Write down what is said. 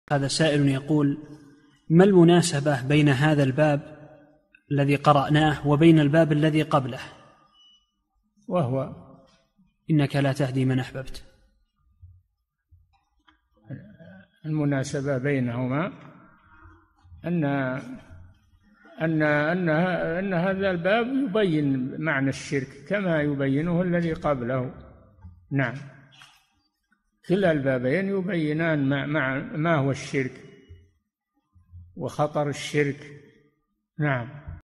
هذا سائل يقول: ما المناسبة بين هذا الباب الذي قرأناه وبين الباب الذي قبله؟ وهو إنك لا تهدي من أحببت. المناسبة بينهما أن هذا الباب يبين معنى الشرك كما يبينه الذي قبله. نعم، كلا البابين يبينان ما هو الشرك وخطر الشرك. نعم.